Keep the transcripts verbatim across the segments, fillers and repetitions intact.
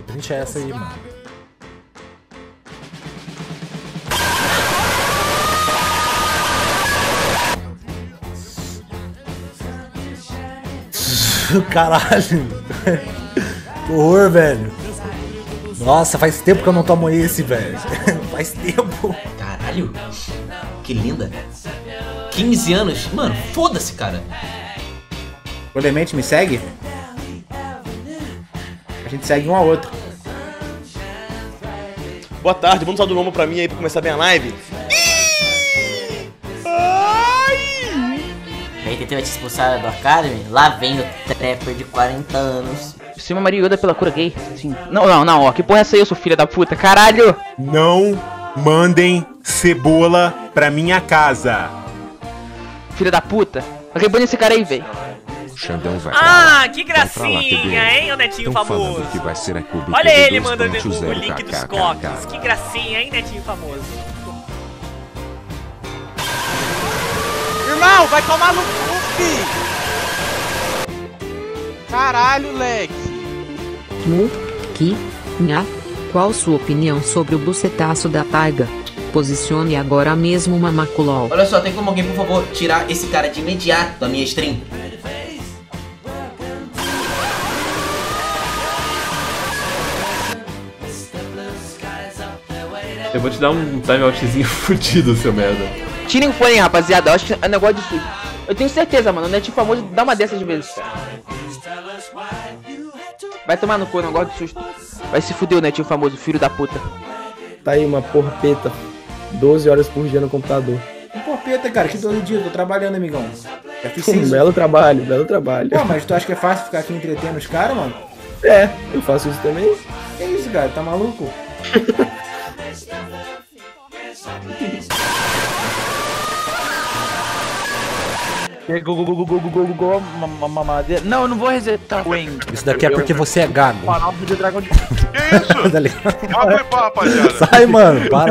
Trincha essa aí, mano. Caralho. Que horror, velho. Nossa, faz tempo que eu não tomo esse, velho. Faz tempo. Caralho. Que linda. quinze anos. Mano, foda-se, cara. O Lemente me segue? A gente segue um ao outro. Boa tarde, manda um salve do Momo pra mim aí pra começar bem a live. Aí tentei te expulsar do Academy, lá vem o trapper de quarenta anos. Você é uma Mariuda pela cura gay? Sim. Não, não, não, ó, que porra é essa aí, eu sou filha da puta, caralho! Não mandem cebola pra minha casa. Filha da puta. Alguém põe esse cara aí, velho. Xandão vai Ah, lá. que gracinha, lá, hein, o netinho Tão famoso. Que vai ser a Olha ele mandando o, o link dos coques. Que gracinha, hein, netinho famoso. Irmão, vai tomar no cu, fi! Caralho, Lex! Mu, que, nha, qual sua opinião sobre o bucetaço da Taiga? Posicione agora mesmo uma maculol. Olha só, tem como alguém, por favor, tirar esse cara de imediato da minha stream? Eu vou te dar um timeoutzinho fudido, seu merda. Tirem o fone, rapaziada, eu acho que é negócio de sujo. Eu tenho certeza, mano, o netinho famoso dá uma dessas de vezes, cara. Vai tomar no cu, não gosto de susto. Vai se fuder o netinho famoso, filho da puta. Tá aí uma porpeta, doze horas por dia no computador. Que porpeta, cara, que doze dias, tô trabalhando, amigão. Já fiz Um belo trabalho, belo trabalho. Pô, mas tu acha que é fácil ficar aqui entretendo os caras, mano? É, eu faço isso também. Que isso, cara, tá maluco? Mamadeira. Não, eu não vou resetar o Eng. Isso daqui é porque você é gago. Que isso? Tá ligado? Pode clipar, rapaziada. Sai, mano, para.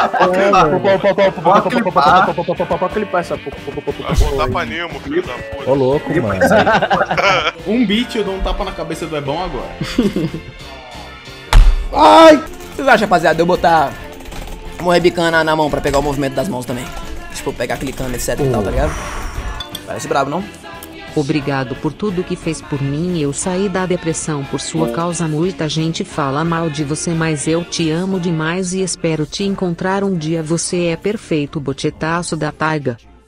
Pode clipar essa porra. Vai voltar pra Nemo, filho da puta. Ô, louco, mano. Um beat eu dou um tapa na cabeça do Ebão agora. Ai! Vocês acham, rapaziada, de eu botar uma rebicana na mão pra pegar o movimento das mãos também? Tipo, pegar clicando, etc e tal, tá ligado? Parece brabo, não? Obrigado por tudo que fez por mim. Eu saí da depressão por sua causa. Muita gente fala mal de você, mas eu te amo demais e espero te encontrar um dia. Você é perfeito, bochetaço da Taiga.